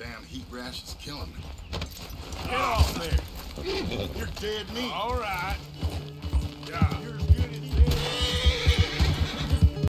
damn heat rash is killing me. Get off there. You're dead meat. All right.